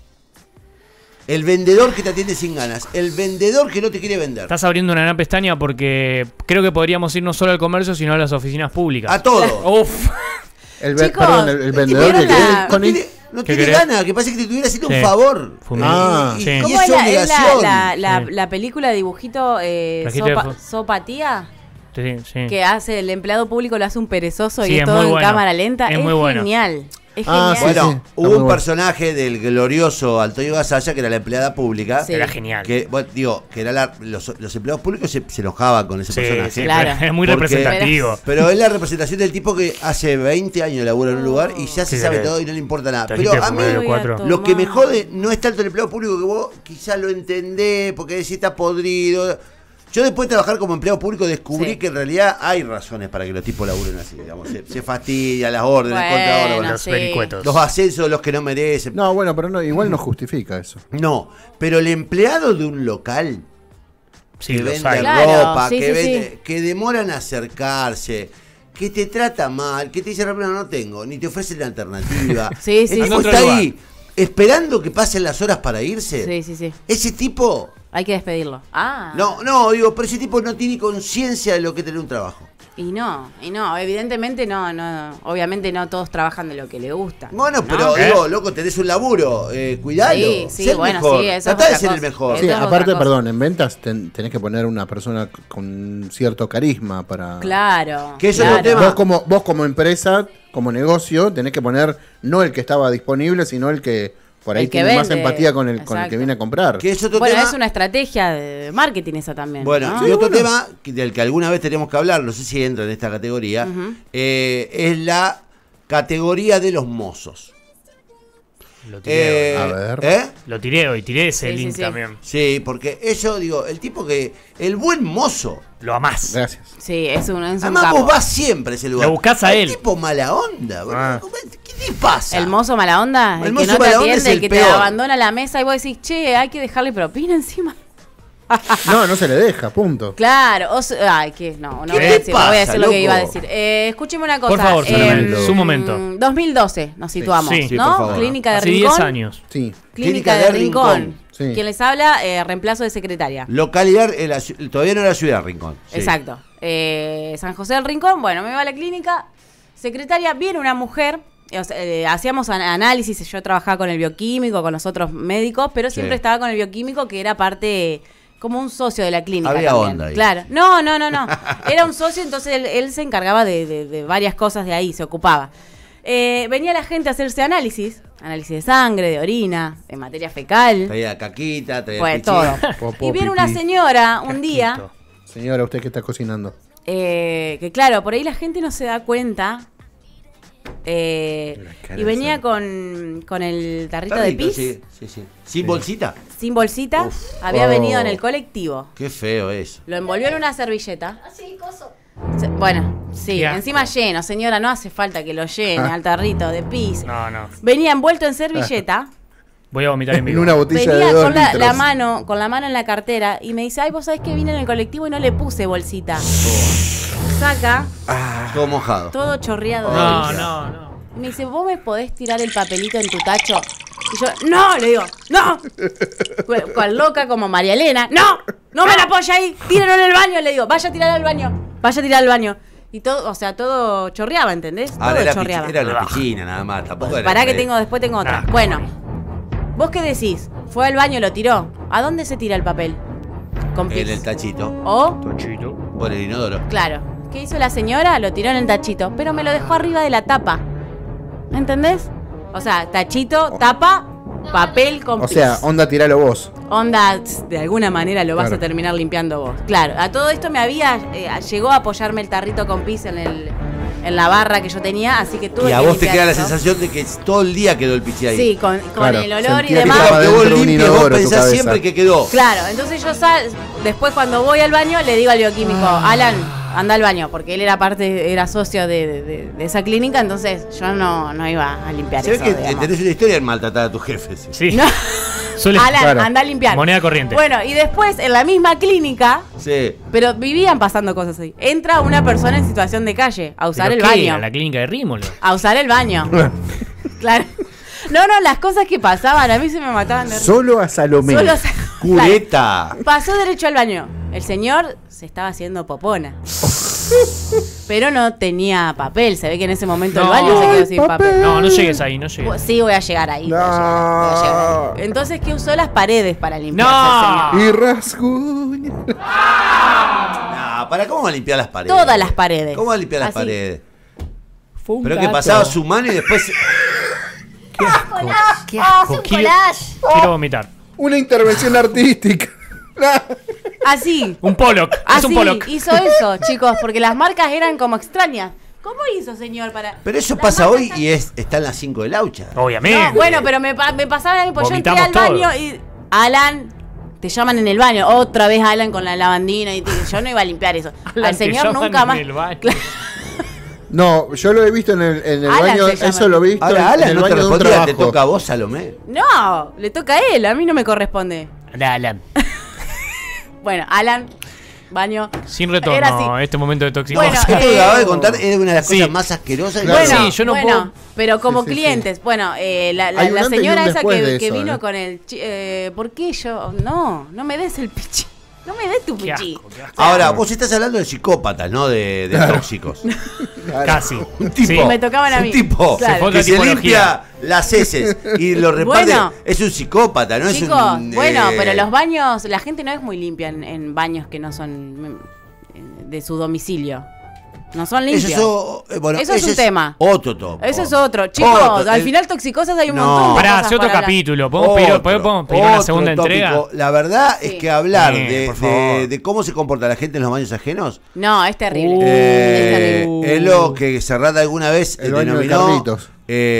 Speaker 4: El vendedor que te atiende sin ganas. El vendedor que no te quiere vender.
Speaker 2: Estás abriendo una gran pestaña porque creo que podríamos ir no solo al comercio, sino a las oficinas públicas.
Speaker 4: A todo.
Speaker 2: Uf.
Speaker 1: Chicos,
Speaker 3: Perdón, el vendedor
Speaker 1: ¿vieron
Speaker 3: que
Speaker 1: la-
Speaker 4: No
Speaker 2: ¿Qué
Speaker 4: tiene
Speaker 2: querés?
Speaker 4: ganas, que parece que te estuviera haciendo
Speaker 2: Sí.
Speaker 4: un favor.
Speaker 3: Ah,
Speaker 4: y,
Speaker 2: sí.
Speaker 4: y
Speaker 1: ¿Cómo
Speaker 4: es
Speaker 1: es
Speaker 4: obligación.
Speaker 1: la película de dibujito
Speaker 2: Rajito de
Speaker 1: Sopatía?
Speaker 2: Sí, sí.
Speaker 1: Que hace el empleado público, lo hace un perezoso
Speaker 2: Sí,
Speaker 1: y es
Speaker 2: es
Speaker 1: todo
Speaker 2: muy
Speaker 1: en
Speaker 2: bueno.
Speaker 1: cámara lenta.
Speaker 2: Es
Speaker 1: Es
Speaker 2: muy bueno.
Speaker 1: genial. Es
Speaker 3: Ah,
Speaker 1: genial.
Speaker 3: sí,
Speaker 4: Bueno,
Speaker 3: sí, está
Speaker 4: hubo
Speaker 3: muy
Speaker 4: un
Speaker 3: bueno.
Speaker 4: personaje del glorioso Antonio Gasalla, que era la empleada pública.
Speaker 1: Sí.
Speaker 2: Era genial.
Speaker 4: Que, bueno, digo, que era los empleados públicos se enojaban con ese
Speaker 2: Sí,
Speaker 4: personaje.
Speaker 2: sí,
Speaker 1: Claro.
Speaker 2: pero es muy
Speaker 4: Porque-
Speaker 2: representativo.
Speaker 4: Pero es la representación del tipo que hace 20 años labura en un lugar y ya se
Speaker 2: Sí,
Speaker 4: sabe
Speaker 2: sí.
Speaker 4: todo y no le importa nada.
Speaker 2: Trajiste
Speaker 4: Pero a
Speaker 2: a
Speaker 4: mí
Speaker 2: comer
Speaker 1: Voy a
Speaker 2: 4.
Speaker 1: tomar.
Speaker 4: lo que me jode no es tanto el empleado público, que vos quizás lo entendés porque decís está podrido. Yo después de trabajar como empleado público descubrí
Speaker 1: Sí.
Speaker 4: que en realidad hay razones para que los tipos laburen así. Digamos. Se fastidia las órdenes,
Speaker 1: Bueno,
Speaker 4: contraórdenes,
Speaker 2: Los
Speaker 1: sí.
Speaker 2: vericuetos.
Speaker 4: los ascensos, los que no merecen.
Speaker 3: No, bueno, pero no, igual no justifica eso.
Speaker 4: No, pero el empleado de un local
Speaker 2: Sí,
Speaker 4: que
Speaker 2: los
Speaker 4: vende
Speaker 2: hay.
Speaker 1: Claro,
Speaker 4: ropa,
Speaker 1: sí,
Speaker 4: que,
Speaker 1: sí,
Speaker 4: vende,
Speaker 1: sí.
Speaker 4: que demoran a acercarse, que te trata mal, que te dice rápido no tengo, ni te ofrece la alternativa.
Speaker 1: Sí, sí,
Speaker 4: El tipo
Speaker 2: sí.
Speaker 4: está ahí esperando que pasen las horas para irse.
Speaker 1: Sí, sí, sí.
Speaker 4: Ese tipo,
Speaker 1: Hay que despedirlo. Ah.
Speaker 4: no, digo, pero ese tipo no tiene conciencia de lo que es tener un trabajo.
Speaker 1: Y no, evidentemente no, obviamente no todos trabajan de lo que le gusta.
Speaker 4: Bueno,
Speaker 1: ¿no?
Speaker 4: pero
Speaker 2: ¿Eh?
Speaker 4: digo, loco, tenés un laburo, cuidalo.
Speaker 1: Sí, sí,
Speaker 4: sé el
Speaker 1: bueno,
Speaker 4: mejor.
Speaker 1: sí, eso es
Speaker 4: Tratá de
Speaker 1: otra
Speaker 4: ser el
Speaker 1: cosa.
Speaker 4: mejor.
Speaker 1: Eso
Speaker 3: Sí,
Speaker 1: es otra
Speaker 3: aparte,
Speaker 1: cosa.
Speaker 3: perdón, en ventas tenés que poner una persona con cierto carisma para...
Speaker 1: Claro.
Speaker 4: Que eso es
Speaker 1: claro.
Speaker 4: un tema.
Speaker 3: Vos como empresa, como negocio, tenés que poner no el que estaba disponible, sino el que por ahí
Speaker 1: El que
Speaker 3: tiene más
Speaker 1: vende.
Speaker 3: empatía con el que
Speaker 1: Exacto.
Speaker 3: viene a comprar.
Speaker 4: Que es otro
Speaker 1: Bueno,
Speaker 4: tema.
Speaker 1: es una estrategia de marketing esa también.
Speaker 4: Bueno,
Speaker 1: ¿no?
Speaker 4: y otro tema del que alguna vez tenemos que hablar, no sé si entra en esta categoría, es la categoría de los mozos.
Speaker 2: Lo tiré,
Speaker 3: A ver.
Speaker 2: lo tiré hoy, tiré ese
Speaker 1: Sí,
Speaker 2: link
Speaker 1: sí, sí.
Speaker 2: también.
Speaker 4: Sí, porque eso, digo, el tipo que, el buen mozo,
Speaker 2: Lo amás.
Speaker 3: Gracias.
Speaker 1: Sí, es un
Speaker 4: además
Speaker 1: capo.
Speaker 4: vos vas siempre a ese lugar.
Speaker 2: Lo buscás a
Speaker 4: El
Speaker 2: él.
Speaker 4: tipo mala onda, boludo.
Speaker 2: Ah.
Speaker 4: ¿Qué te pasa?
Speaker 1: El mozo mala onda,
Speaker 4: El
Speaker 1: el,
Speaker 4: mozo
Speaker 1: que no te
Speaker 4: mala onda es
Speaker 1: atiende, el
Speaker 4: el
Speaker 1: que
Speaker 4: peor.
Speaker 1: te abandona la mesa y vos decís, che, hay que dejarle propina encima.
Speaker 3: No se le deja, punto.
Speaker 1: Claro, ay, que no
Speaker 4: ¿Qué
Speaker 1: voy a
Speaker 4: te
Speaker 1: decir, no voy a
Speaker 4: pasa,
Speaker 1: decir lo que iba a
Speaker 4: loco?
Speaker 1: decir. Escúcheme una cosa.
Speaker 2: Por favor,
Speaker 3: Fernando.
Speaker 2: su momento.
Speaker 1: 2012 nos situamos,
Speaker 2: Sí,
Speaker 1: ¿no?
Speaker 4: por favor.
Speaker 1: Clínica de
Speaker 2: Hace
Speaker 1: Rincón.
Speaker 2: 10 años.
Speaker 3: Sí.
Speaker 1: Clínica de Rincón.
Speaker 4: Rincón.
Speaker 3: Sí.
Speaker 1: Quien les habla, reemplazo de secretaria.
Speaker 4: Localidad, todavía no era ciudad Rincón. Sí.
Speaker 1: Exacto. San José del Rincón, bueno, me va a la clínica. Secretaria, viene una mujer. O sea, hacíamos análisis, yo trabajaba con el bioquímico, con los otros médicos, pero siempre
Speaker 4: Sí.
Speaker 1: estaba con el bioquímico que era parte, como un socio de la clínica.
Speaker 4: Había
Speaker 1: también.
Speaker 4: onda ahí.
Speaker 1: Claro. No. Era un socio, entonces él se encargaba de varias cosas de ahí, se ocupaba. Venía la gente a hacerse análisis de sangre, de orina, de materia fecal,
Speaker 4: Traía caquita, traía
Speaker 1: pues
Speaker 4: pichín.
Speaker 1: todo.
Speaker 3: Popó,
Speaker 1: Y viene
Speaker 3: pipí.
Speaker 1: una señora un día,
Speaker 2: Casquito.
Speaker 3: Señora, usted que está cocinando.
Speaker 1: que claro, por ahí la gente no se da cuenta y venía con el tarrito de pis.
Speaker 4: Sí. ¿Sin bolsita?
Speaker 1: Sin bolsita.
Speaker 4: Uf.
Speaker 1: Había venido en el colectivo.
Speaker 4: Qué feo eso.
Speaker 1: Lo envolvió en una servilleta.
Speaker 5: Así, coso.
Speaker 1: Bueno, sí,
Speaker 2: Qué asco.
Speaker 1: encima lleno. Señora, no hace falta que lo llene al tarrito de pis.
Speaker 2: No.
Speaker 1: Venía envuelto en servilleta.
Speaker 2: Voy a vomitar en
Speaker 3: En
Speaker 2: vivo.
Speaker 3: una botella
Speaker 1: Venía
Speaker 3: de 2
Speaker 1: con
Speaker 3: litros.
Speaker 1: la mano en la cartera y me dice, ay, vos sabés que vine en el colectivo y no le puse bolsita. Saca,
Speaker 4: Todo mojado.
Speaker 1: todo chorreado de
Speaker 2: No,
Speaker 1: pis.
Speaker 2: no.
Speaker 1: Y me dice, ¿vos me podés tirar el papelito en tu tacho? Y yo, no, le digo, no. Cual loca como María Elena, no me la apoya ahí, tíralo en el baño, le digo, vaya a tirar al baño. Y todo, o sea, todo chorreaba, ¿entendés? Todo
Speaker 4: Ahora
Speaker 1: chorreaba.
Speaker 4: era la piscina nada más. Tampoco era.
Speaker 1: Pará que después tengo otra.
Speaker 2: Nah,
Speaker 1: Bueno, ¿vos qué decís? Fue al baño, lo tiró. ¿A dónde se tira el papel? Con pis.
Speaker 4: En el tachito.
Speaker 1: O,
Speaker 2: Tochito.
Speaker 4: Por el inodoro.
Speaker 1: claro, ¿qué hizo la señora? Lo tiró en el tachito, pero me lo dejó arriba de la tapa. ¿Entendés? O sea, tachito, tapa, papel con
Speaker 3: O
Speaker 1: pis.
Speaker 3: sea, onda, tiralo vos.
Speaker 1: Onda, de alguna manera lo vas
Speaker 3: Claro.
Speaker 1: a terminar limpiando vos. Claro, a todo esto llegó a apoyarme el tarrito con pis en la barra que yo tenía, así que tuve
Speaker 4: Y a
Speaker 1: que
Speaker 4: vos te
Speaker 1: limpiar
Speaker 4: queda la
Speaker 1: eso.
Speaker 4: sensación de que todo el día quedó el pichi ahí.
Speaker 1: Sí, con
Speaker 3: Claro,
Speaker 1: el olor y
Speaker 3: sentía que
Speaker 1: demás.
Speaker 3: estaba
Speaker 4: Que vos
Speaker 3: dentro de un
Speaker 4: limpies, vos
Speaker 3: inodoro tu
Speaker 4: pensás
Speaker 3: cabeza.
Speaker 4: siempre que quedó.
Speaker 1: Claro, entonces yo después cuando voy al baño le digo al bioquímico, Alan, anda al baño, porque él era socio de esa clínica, entonces yo no iba a limpiar
Speaker 4: Se ve
Speaker 1: eso.
Speaker 4: que
Speaker 1: digamos.
Speaker 4: tenés una historia en maltratar a tus jefes.
Speaker 2: Sí.
Speaker 1: No.
Speaker 2: Suele-
Speaker 1: Alan,
Speaker 3: Claro.
Speaker 1: anda a limpiar.
Speaker 2: Moneda corriente.
Speaker 1: Bueno, y después en la misma clínica,
Speaker 4: Sí.
Speaker 1: pero vivían pasando cosas ahí, entra una persona en situación de calle a usar
Speaker 2: ¿Pero
Speaker 1: el
Speaker 2: qué
Speaker 1: baño.
Speaker 2: era? La clínica de Rímolo.
Speaker 1: A usar el baño. Claro. No, las cosas que pasaban, a mí se me mataban de risa.
Speaker 3: Solo a Salomé.
Speaker 1: Solo
Speaker 4: Cureta.
Speaker 1: Claro. Pasó derecho al baño. El señor se estaba haciendo popona. Pero no tenía papel. Se ve que en ese momento el
Speaker 2: No.
Speaker 1: baño se quedó sin papel.
Speaker 2: No llegues ahí, no llegues.
Speaker 1: Sí, voy a llegar ahí.
Speaker 3: No.
Speaker 1: voy a llegar ahí. Entonces, ¿qué usó las paredes para limpiarse
Speaker 2: No.
Speaker 1: el señor?
Speaker 3: Y rasguña.
Speaker 4: No, ¿cómo va a limpiar las paredes?
Speaker 1: Todas las paredes.
Speaker 4: ¿Cómo va a limpiar las
Speaker 1: Así.
Speaker 4: paredes?
Speaker 2: Fue un
Speaker 4: Pero que
Speaker 2: gato.
Speaker 4: pasaba su mano y después.
Speaker 2: Qué
Speaker 5: Hace
Speaker 2: asco.
Speaker 5: un
Speaker 2: Quiero,
Speaker 5: collage.
Speaker 2: quiero vomitar.
Speaker 3: Una intervención artística.
Speaker 1: Así.
Speaker 2: Un Pollock. Es
Speaker 1: Así
Speaker 2: un Pollock.
Speaker 1: hizo eso, chicos, porque las marcas eran como extrañas. ¿Cómo hizo, señor, para...?
Speaker 4: Pero eso
Speaker 1: Las
Speaker 4: pasa
Speaker 1: marcas
Speaker 4: hoy
Speaker 1: están-
Speaker 4: y está en las 5 de Laucha.
Speaker 2: Obviamente.
Speaker 1: No, bueno, pero me pasaba a mí, pues yo entré
Speaker 2: Vomitamos
Speaker 1: al baño
Speaker 2: todo.
Speaker 1: y... Alan, te llaman en el baño. Otra vez Alan con la lavandina y yo no iba a limpiar eso.
Speaker 2: Alan,
Speaker 1: Al
Speaker 2: te
Speaker 1: señor
Speaker 2: llaman
Speaker 1: nunca
Speaker 2: en
Speaker 1: más...
Speaker 2: el baño.
Speaker 1: Claro.
Speaker 3: No, yo lo he visto en el
Speaker 1: Alan
Speaker 3: baño.
Speaker 1: se llama.
Speaker 3: Eso lo he visto
Speaker 4: Ahora,
Speaker 3: en
Speaker 4: Alan
Speaker 3: el
Speaker 4: no te
Speaker 3: baño de un
Speaker 4: respondía, te
Speaker 3: trabajo.
Speaker 4: toca a vos, Salomé.
Speaker 1: No, le toca a él, a mí no me corresponde.
Speaker 2: Alan.
Speaker 1: Bueno, Alan, baño...
Speaker 2: Sin
Speaker 1: Era
Speaker 2: retorno,
Speaker 1: así.
Speaker 2: este momento de toxicidad.
Speaker 1: Bueno,
Speaker 4: Esto que acabas de contar es una de las
Speaker 2: Sí.
Speaker 4: cosas más asquerosas.
Speaker 3: Claro.
Speaker 1: Bueno,
Speaker 2: Sí, yo no
Speaker 1: bueno,
Speaker 2: puedo-
Speaker 1: pero como
Speaker 3: Sí, sí,
Speaker 1: clientes, bueno, la
Speaker 3: Hay un antes y
Speaker 1: señora
Speaker 3: un
Speaker 1: esa
Speaker 3: después
Speaker 1: que,
Speaker 3: de
Speaker 1: que
Speaker 3: eso,
Speaker 1: vino
Speaker 3: ¿eh?
Speaker 1: con el... ¿Por qué yo? No me des el pichi. No me des tu
Speaker 2: Qué
Speaker 1: pichi.
Speaker 2: asco, qué asco.
Speaker 4: Ahora, vos estás hablando de psicópatas, no de tóxicos.
Speaker 3: Claro.
Speaker 2: Casi.
Speaker 4: Un tipo,
Speaker 2: Sí.
Speaker 1: Me tocaban a mí.
Speaker 4: un tipo
Speaker 1: Claro.
Speaker 2: Se fue
Speaker 4: que
Speaker 2: otra
Speaker 4: se
Speaker 2: tipología.
Speaker 4: limpia las heces y lo reparte.
Speaker 1: Bueno.
Speaker 4: Es un psicópata, ¿no?
Speaker 1: Chicos,
Speaker 4: es un,
Speaker 1: bueno, pero los baños, la gente no es muy limpia en baños que no son de su domicilio. No son limpios.
Speaker 4: Bueno,
Speaker 1: Eso es
Speaker 4: ese
Speaker 1: un tema.
Speaker 4: Otro top.
Speaker 1: Eso es otro. Chicos,
Speaker 4: Otro.
Speaker 1: al
Speaker 4: El-
Speaker 1: final toxicosas hay un
Speaker 4: No.
Speaker 1: montón de
Speaker 2: Pará,
Speaker 1: cosas
Speaker 2: hace otro
Speaker 1: para hablar.
Speaker 2: capítulo. ¿Podemos pedir una
Speaker 4: Otro
Speaker 2: segunda
Speaker 4: tópico.
Speaker 2: entrega?
Speaker 4: La verdad
Speaker 1: Sí.
Speaker 4: es que hablar
Speaker 2: Por favor.
Speaker 4: de cómo se comporta la gente en los baños ajenos
Speaker 1: No, es terrible.
Speaker 4: eh,
Speaker 1: Es terrible.
Speaker 4: es lo que Serrata alguna vez
Speaker 3: El baño de
Speaker 4: denominó
Speaker 3: Carlitos.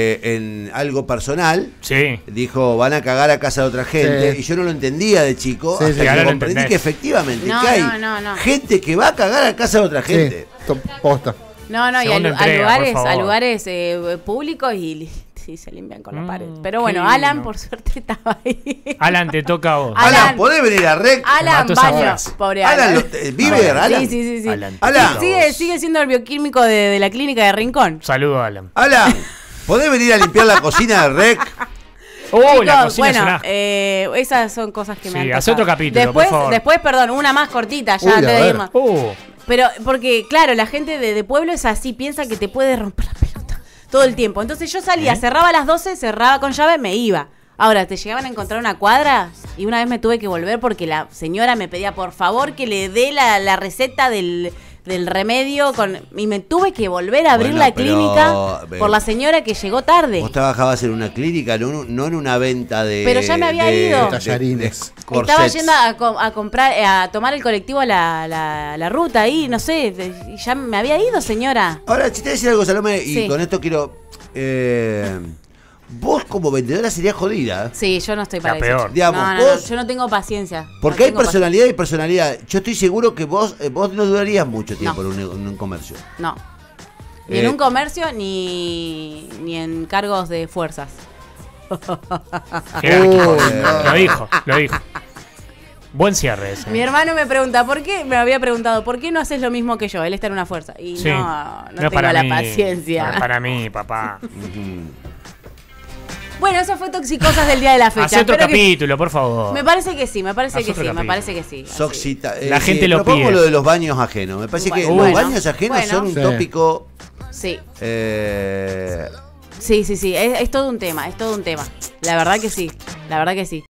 Speaker 4: en algo personal.
Speaker 2: Sí.
Speaker 4: Dijo, van a cagar a casa de otra gente.
Speaker 3: Sí.
Speaker 4: Y yo no lo entendía de chico.
Speaker 3: Sí,
Speaker 4: hasta
Speaker 3: sí,
Speaker 4: que
Speaker 2: ahora lo
Speaker 4: comprendí
Speaker 2: entendés.
Speaker 4: que efectivamente
Speaker 1: No,
Speaker 4: que hay
Speaker 1: no.
Speaker 4: gente que va a cagar a casa de otra gente.
Speaker 3: Sí, posta.
Speaker 1: No, y
Speaker 2: Segunda
Speaker 1: a
Speaker 2: entrega, por
Speaker 1: lugares,
Speaker 2: favor.
Speaker 1: públicos y sí se limpian con la pared. Pero
Speaker 2: qué
Speaker 1: bueno,
Speaker 2: lindo.
Speaker 1: Alan por suerte estaba ahí.
Speaker 2: Alan, te toca a vos.
Speaker 1: Alan.
Speaker 4: Alan, ¿podés venir a Rec?
Speaker 1: Alan,
Speaker 2: mató esa
Speaker 1: baño.
Speaker 2: frase.
Speaker 1: Pobre
Speaker 4: Alan,
Speaker 1: Alan.
Speaker 4: ¿vive Alan?
Speaker 1: Sí.
Speaker 2: Alan.
Speaker 4: Alan.
Speaker 1: Sigue siendo el bioquímico de la clínica de Rincón.
Speaker 2: Saludo a Alan.
Speaker 4: Alan, ¿podés venir a limpiar la cocina de Rec?
Speaker 2: Oh, la
Speaker 1: Chicos,
Speaker 2: cocina es
Speaker 1: bueno,
Speaker 2: un asco.
Speaker 1: esas son cosas que me
Speaker 2: Sí,
Speaker 1: han
Speaker 2: hace
Speaker 1: pasado.
Speaker 2: otro capítulo, por favor.
Speaker 1: Después, perdón, una más cortita ya
Speaker 3: Uy,
Speaker 1: antes
Speaker 3: a
Speaker 1: de
Speaker 3: ver.
Speaker 1: irnos.
Speaker 2: Oh,
Speaker 1: Pero, porque, claro, la gente de pueblo es así, piensa que te puede romper la pelota todo el tiempo. Entonces yo salía, cerraba a las 12, cerraba con llave, me iba. Ahora, te llegaban a encontrar una cuadra y una vez me tuve que volver porque la señora me pedía por favor que le dé la receta del remedio y me tuve que volver a abrir
Speaker 4: Bueno,
Speaker 1: la
Speaker 4: pero,
Speaker 1: clínica por la señora que llegó tarde.
Speaker 4: Vos trabajabas en una clínica, no en una venta de.
Speaker 1: Pero ya me había ido.
Speaker 3: Tallarines.
Speaker 1: Estaba
Speaker 4: corsets.
Speaker 1: yendo a comprar, a tomar el colectivo a la ruta ahí, no sé, y ya me había ido, señora.
Speaker 4: Ahora, si te voy a decir algo, Salomé, y
Speaker 1: Sí.
Speaker 4: con esto quiero. Vos como vendedora serías jodida.
Speaker 1: Sí, yo no estoy para
Speaker 2: La
Speaker 1: eso.
Speaker 2: peor.
Speaker 4: Digamos,
Speaker 1: No,
Speaker 4: vos-
Speaker 1: yo no tengo paciencia.
Speaker 4: Porque
Speaker 1: No
Speaker 4: hay
Speaker 1: tengo
Speaker 4: personalidad y personalidad. Yo estoy seguro que vos no durarías mucho tiempo
Speaker 1: No.
Speaker 4: en un comercio.
Speaker 1: No. Ni en
Speaker 4: Eh,
Speaker 1: un comercio ni en cargos de fuerzas.
Speaker 2: Jerárquico.
Speaker 3: no.
Speaker 2: Lo dijo. Buen cierre ese.
Speaker 1: Mi hermano me pregunta, ¿por qué? Me había preguntado, ¿por qué no haces lo mismo que yo? Él está en una fuerza. Y
Speaker 2: Sí.
Speaker 1: no
Speaker 2: es
Speaker 1: tengo
Speaker 2: para
Speaker 1: la
Speaker 2: mí,
Speaker 1: paciencia.
Speaker 2: No es para mí, papá.
Speaker 1: Bueno, eso fue Toxicosas del día de la fecha.
Speaker 2: Haz otro
Speaker 1: Espero que-
Speaker 2: capítulo, por favor.
Speaker 1: Me parece que sí, me parece
Speaker 2: Haz
Speaker 1: que
Speaker 2: otro
Speaker 1: sí, me
Speaker 2: capítulo.
Speaker 1: parece que sí. Así.
Speaker 4: Soxita.
Speaker 2: La gente lo
Speaker 4: propongo
Speaker 2: pide.
Speaker 4: lo de los baños ajenos. Me parece que
Speaker 1: Bueno,
Speaker 4: los baños ajenos
Speaker 1: bueno.
Speaker 4: son un
Speaker 3: Sí.
Speaker 4: tópico.
Speaker 1: Sí,
Speaker 4: eh,
Speaker 1: sí, es todo un tema, es todo un tema. La verdad que sí, la verdad que sí.